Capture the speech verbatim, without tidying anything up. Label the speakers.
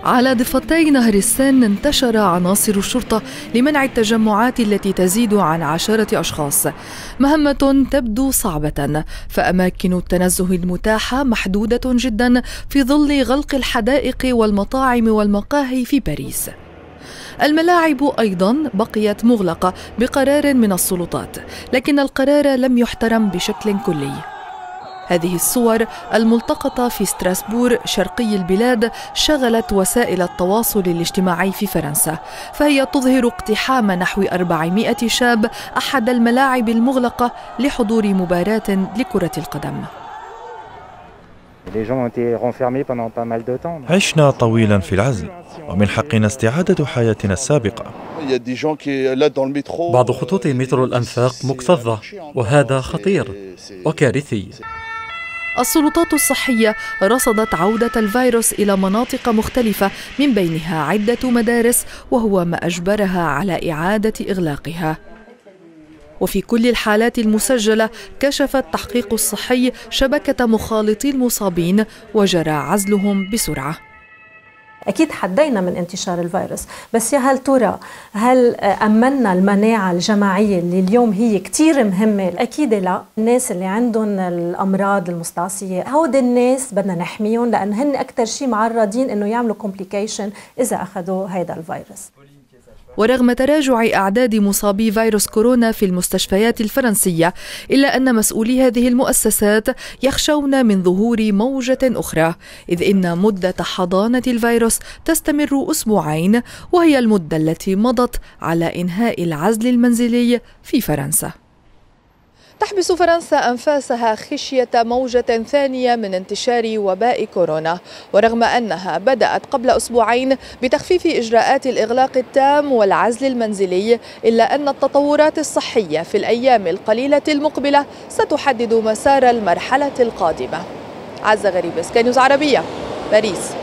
Speaker 1: على ضفتي نهر السين انتشر عناصر الشرطة لمنع التجمعات التي تزيد عن عشرة أشخاص. مهمة تبدو صعبة، فأماكن التنزه المتاحة محدودة جدا في ظل غلق الحدائق والمطاعم والمقاهي في باريس. الملاعب أيضا بقيت مغلقة بقرار من السلطات، لكن القرار لم يحترم بشكل كلي. هذه الصور الملتقطة في ستراسبور شرقي البلاد شغلت وسائل التواصل الاجتماعي في فرنسا، فهي تظهر اقتحام نحو أربعمائة شاب أحد الملاعب المغلقة لحضور مباراة لكرة القدم.
Speaker 2: عشنا طويلا في العزل، ومن حقنا استعادة حياتنا السابقة.
Speaker 3: بعض خطوط مترو الأنفاق مكتظة، وهذا خطير وكارثي.
Speaker 1: السلطات الصحية رصدت عودة الفيروس إلى مناطق مختلفة، من بينها عدة مدارس، وهو ما أجبرها على إعادة إغلاقها. وفي كل الحالات المسجلة كشف التحقيق الصحي شبكة مخالطي المصابين وجرى عزلهم بسرعة.
Speaker 4: أكيد حدينا من انتشار الفيروس، بس يا هل ترى هل أمنا المناعة الجماعية اللي اليوم هي كتير مهمة؟ أكيد لا. الناس اللي عندهم الأمراض المستعصية هود الناس بدنا نحميهم، لأن هن أكتر شيء معرضين إنه يعملوا كومبليكيشن إذا أخذوا هذا الفيروس.
Speaker 1: ورغم تراجع أعداد مصابي فيروس كورونا في المستشفيات الفرنسية، إلا أن مسؤولي هذه المؤسسات يخشون من ظهور موجة أخرى، إذ إن مدة حضانة الفيروس تستمر أسبوعين، وهي المدة التي مضت على إنهاء العزل المنزلي في فرنسا. تحبس فرنسا أنفاسها خشية موجة ثانية من انتشار وباء كورونا، ورغم أنها بدأت قبل أسبوعين بتخفيف إجراءات الإغلاق التام والعزل المنزلي، إلا أن التطورات الصحية في الأيام القليلة المقبلة ستحدد مسار المرحلة القادمة. عزة غريب، سكاي نيوز عربية، باريس.